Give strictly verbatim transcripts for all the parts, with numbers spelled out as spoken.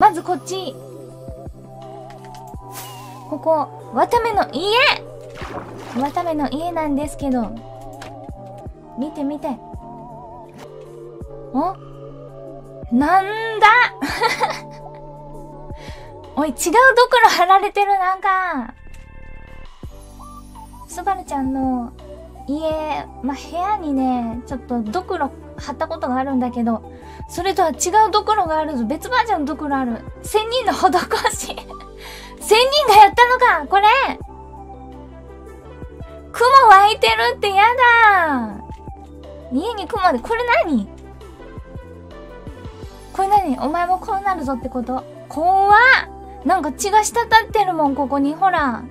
まずこっち。ここ、渡目の家渡目の家なんですけど。見て見て。おなんだおい、違うドクロ貼られてる、なんか。スバルちゃんの家、まあ、部屋にね、ちょっとドクロ貼ったことがあるんだけど、それとは違うドクロがあるぞ。別バージョンのドクロある。仙人の施し。仙人がやったのかこれ。雲湧いてるってやだ。家に雲で、これ何これ何お前もこうなるぞってこと？怖っ。なんか血が滴ってるもん、ここに。ほら。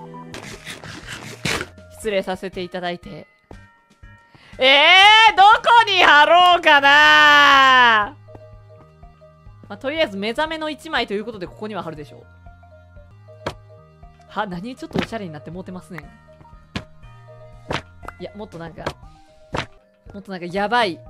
失礼させていただいて。えー、どこに貼ろうかな。まあ、とりあえず目覚めのいちまいということでここには貼るでしょう。は、何ちょっとおしゃれになって持てますね。いや、もっとなんか、もっとなんかやばい。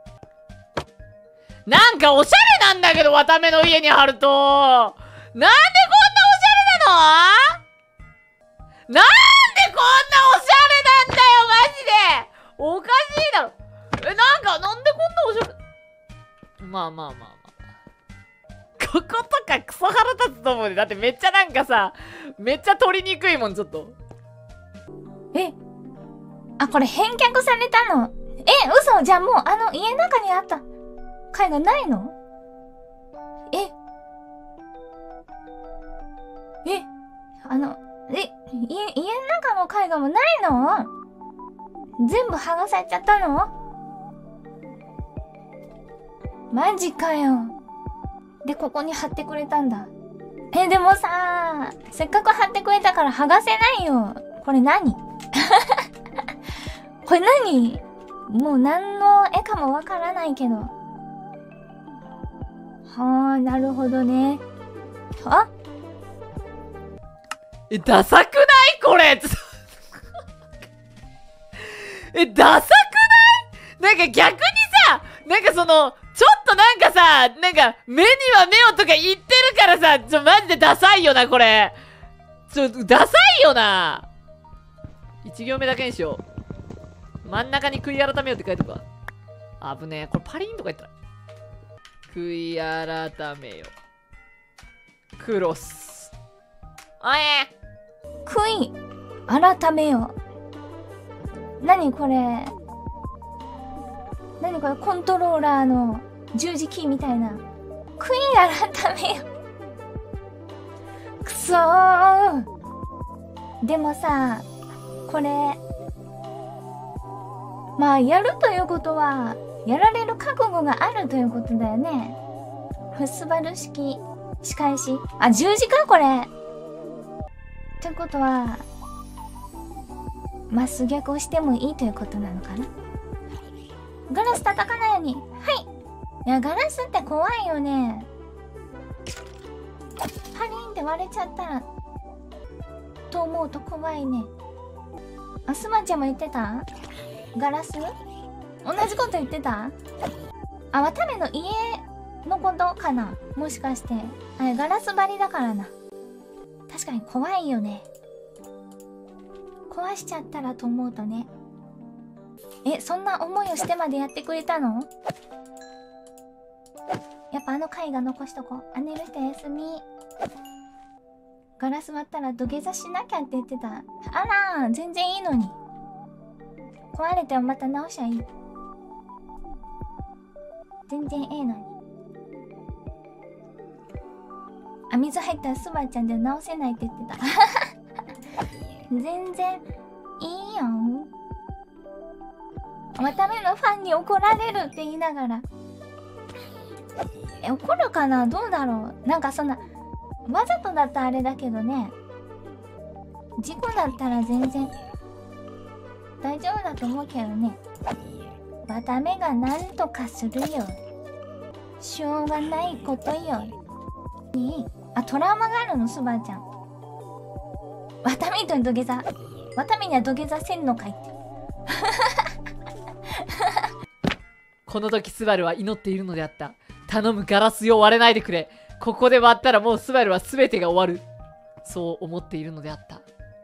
なんかおしゃれなんだけど、渡目の家に貼ると。なんでこんなおしゃれなの？なんでこんなおしゃれなんだよ、マジで。おかしいだろ。え、なんか、なんでこんなおしゃれ。まあまあまあまあ。こことかクソ腹立つと思うね。だってめっちゃなんかさ、めっちゃ取りにくいもん、ちょっと。 えあ、これ返却されたの？え、嘘？じゃあもうあの家の中にあった貝がないの？ええあの、え、家、家の中の貝がもうないの？全部剥がされちゃったの？マジかよ。で、ここに貼ってくれたんだ。え、でもさ、せっかく貼ってくれたから剥がせないよ。これ何？これ何？もう何の絵かもわからないけど。はあ、なるほどね。あ？ え、ダサくないこれ。え、ダサくない？なんか逆にさ、なんかその、ちょっとなんかさ、なんか、目には目をとか言ってるからさ、ちょ、マジでダサいよな、これ。ちょ、ダサいよな。一行目だけにしよう。真ん中に悔い改めようって書いておくわ。あぶねえ。これパリーンとか言ったら。悔い改めよ。クロス。おえ悔い改めよ。何これ？何これ？コントローラーの十字キーみたいな。悔い改めよ。くそー。でもさ、これ、まあ、やるということは、やられる覚悟があるということだよね。フスバル式仕返し。あ、十字かこれ。ってことは、まっすぐ逆をしてもいいということなのかな。ガラス叩かないように。はい。いや、ガラスって怖いよね。パリンって割れちゃったら、と思うと怖いね。あ、スマちゃんも言ってた？ガラス？同じこと言ってた？あ、渡部の家のことかな？もしかして。あれ、ガラス張りだからな。確かに怖いよね。壊しちゃったらと思うとね。え、そんな思いをしてまでやってくれたの？やっぱあの貝が残しとこう。あ、寝る人休み。ガラス割ったら土下座しなきゃって言ってた。あらー、全然いいのに。壊れてもまた直しゃいい。全然ええのに。あ、水入ったらスバちゃんで直せないって言ってた。全然いいよん。渡部のファンに怒られるって言いながら。え、怒るかな？どうだろう？なんかそんな、わざとだったらあれだけどね。事故だったら全然大丈夫だと思うけどね。渡部がなんとかするよ。しょうがないことよ。いい？あ、トラウマがあるの？スバちゃん。渡部と土下座。渡部には土下座せんのかいって。 この時スバルは祈っているのであった。頼む、ガラスよ、割れないでくれ。 ここで割ったらもうスバルは全てが終わる。そう思っているのであった。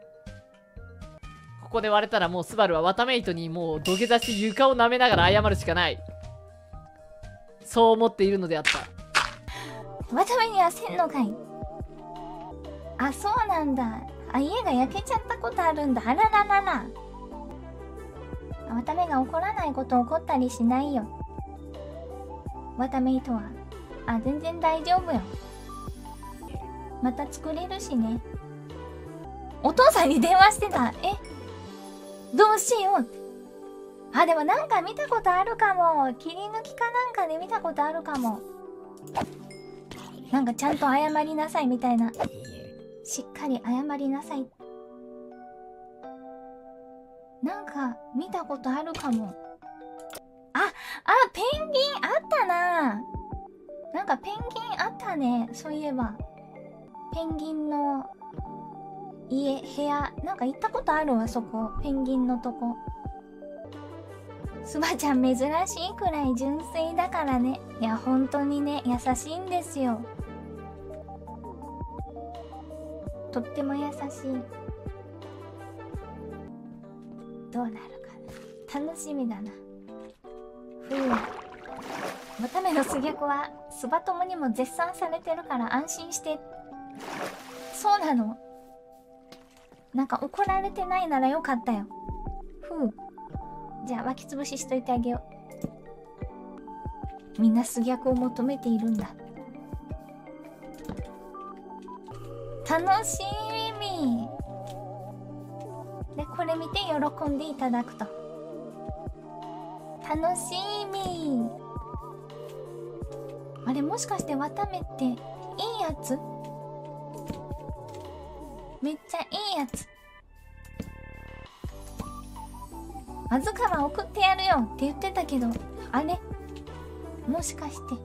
ここで割れたらもうスバルはワタメイトにもう土下座して床を舐めながら謝るしかない。そう思っているのであった。 ワタメにはせんのかい。あ、そうなんだ。あ、家が焼けちゃったことあるんだ。あらららら。ワタメが怒らないこと起こったりしないよ。ワタメイトは。あ、全然大丈夫よ。また作れるしね。お父さんに電話してた。え、どうしようって。あ、でもなんか見たことあるかも。切り抜きかなんかで見たことあるかも。なんかちゃんと謝りなさいみたいな。しっかり謝りなさい。なんか見たことあるかも。あ、あ、ペンギンあったな。なんかペンギンあったね。そういえば。ペンギンの家、部屋。なんか行ったことあるわ、そこ。ペンギンのとこ。スバちゃん珍しいくらい純粋だからね。いや、本当にね、優しいんですよ。とっても優しい。どうなるかな。楽しみだな。ふう。ワタメのスギャクはスバ友にも絶賛されてるから安心して。そうなの？なんか怒られてないならよかったよ。ふう。じゃあ巻きつぶししといてあげよう。みんなスギャクを求めているんだ。楽しみ。で、これ見て喜んでいただくと。楽しみ。あれ、もしかしてワタメっていいやつ？めっちゃいいやつ。あずかは送ってやるよって言ってたけど、あれもしかして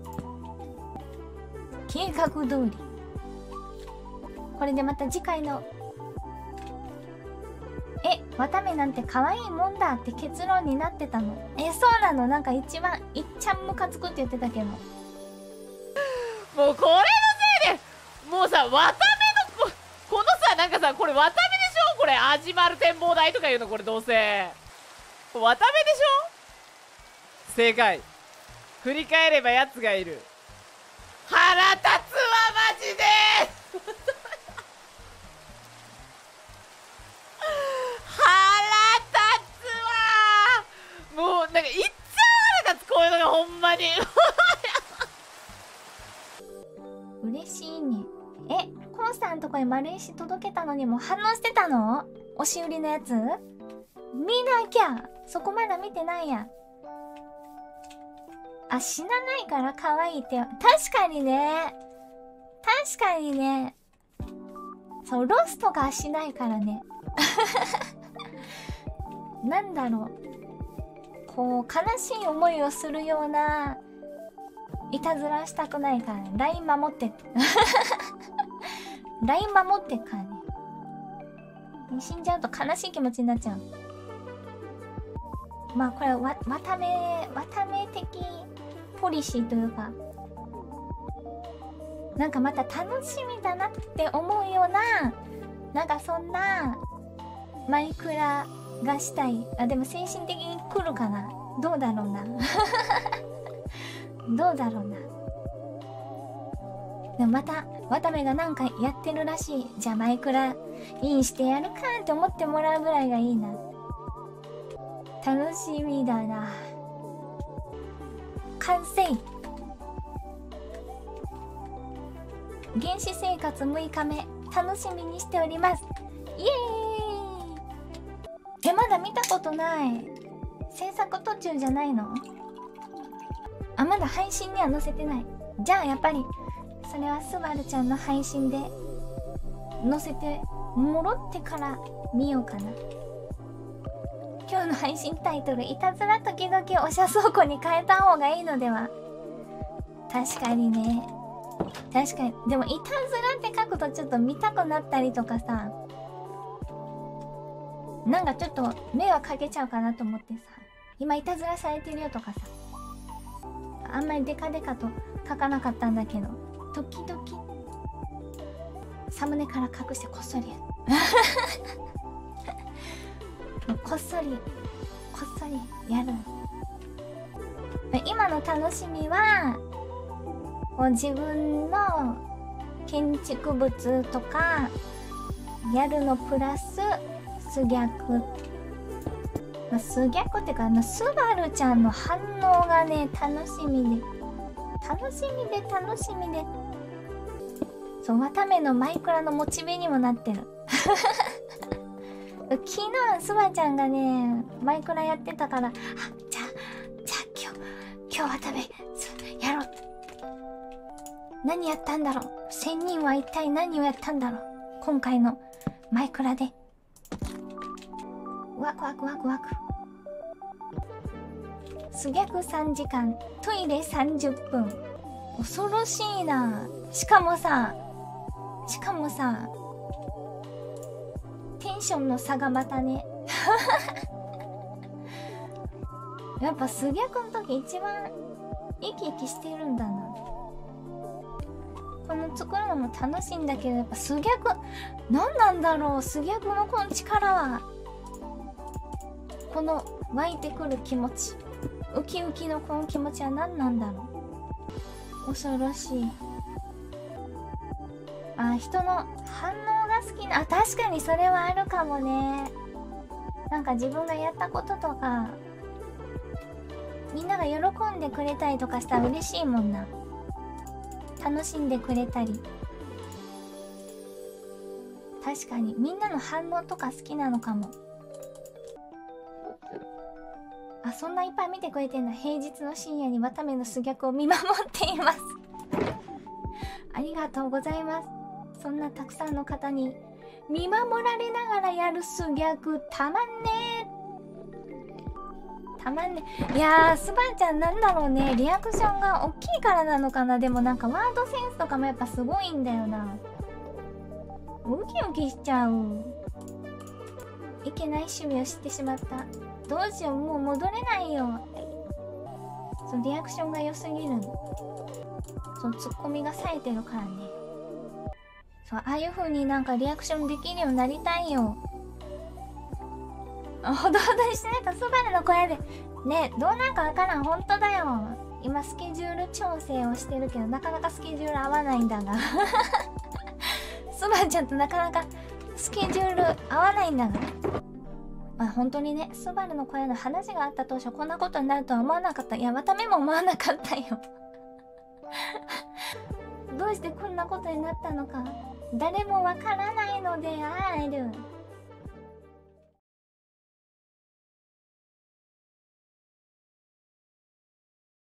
計画通り。これでまた次回のえ、ワタメなんて可愛いもんだって結論になってたの。え、そうなの？なんか一番いっちゃんムカつくって言ってたけど、もうこれのせいでもうさ、ワタメのここのさ、なんかさ、これワタメでしょ。これ味丸展望台とかいうの、これどうせワタメでしょ。正解。振り返ればやつがいる。腹立つわマジで腹立つわ。もうなんかいっちゃ腹立つ、こういうのがほんまに嬉しいね。え、コンさんとこへ丸石届けたのにも反応してたの？押し売りのやつ見なきゃ。そこまだ見てないや。あ、死なないから可愛いって。確かにね。確かにね。そう、ロスとかはしないからね。なんだろう。こう、悲しい思いをするような、いたずらしたくないからね。ライン 守って。ライン 守ってっからね。死んじゃうと悲しい気持ちになっちゃう。まあこれわ、わため、わため的ポリシーというか、なんかまた楽しみだなって思うような、なんかそんなマイクラがしたい。あ、でも精神的に来るかな。どうだろうな。どうだろうな。でもまたワタメがなんかやってるらしい。じゃあマイクラインしてやるかって思ってもらうぐらいがいいな。楽しみだな。完成。原始生活むいかめ楽しみにしております。イエーイ。え、まだ見たことない。制作途中じゃないの？あ、まだ配信には載せてない。じゃあやっぱりそれはスバルちゃんの配信で載せてもろってから見ようかな。今日の配信タイトル、いたずら時々おしゃ倉庫に変えた方がいいのでは。確かにね。確かに。でもいたずらって書くとちょっと見たくなったりとかさ、なんかちょっと迷惑かけちゃうかなと思ってさ、今いたずらされてるよとかさ、あんまりデカデカと書かなかったんだけど、 時々サムネから隠してこっそりやるこっそりこっそりやる。今の楽しみはこう自分の建築物とかやるのプラススギャク、まあ、スギャクっていうかあのスバルちゃんの反応がね楽しみで楽しみで楽しみで、そうわためのマイクラのモチベにもなってる昨日スバちゃんがねマイクラやってたから、あ、じゃあじゃあ今日今日わためやろう、何やったんだろう、仙人は一体何をやったんだろう今回のマイクラで。ワクワクワクワク。スギャクさんじかん、トイレさんじゅっぷん。恐ろしいな。しかもさしかもさテンションの差がまたねやっぱスギャクの時一番生き生きしてるんだな。この作るのも楽しいんだけど、やっぱスギャク何なんだろう、スギャクのこの力は。この湧いてくる気持ち、ウキウキのこの気持ちは何なんだろう。恐ろしい。あ、人の反応が好きな、あ、確かにそれはあるかもね。なんか自分がやったこととかみんなが喜んでくれたりとかしたら嬉しいもんな。楽しんでくれたり、確かにみんなの反応とか好きなのかも。あ、そんないっぱい見てくれてんだ。平日の深夜にわためのスギャクを見守っていますありがとうございます。そんなたくさんの方に見守られながらやるスギャクたまんねー、たまんね。いやー、スバンちゃんなんだろうね、リアクションが大きいからなのかな。でもなんかワードセンスとかもやっぱすごいんだよな。ウキウキしちゃう。いけない趣味を知ってしまった。どうしよう、もう戻れないよ。そう、リアクションが良すぎるの。そう、ツッコミが冴えてるからね。そう、ああいう風になんかリアクションできるようになりたいよ。ほどほどにしないとスバルの声でね、どうなんかわからん。ほんとだよ。今スケジュール調整をしてるけどなかなかスケジュール合わないんだがスバルちゃんとなかなかスケジュール合わないんだが、まあ本当にね、スバルの声の話があった当初こんなことになるとは思わなかった。いや、わためも思わなかったよどうしてこんなことになったのか誰もわからないのである。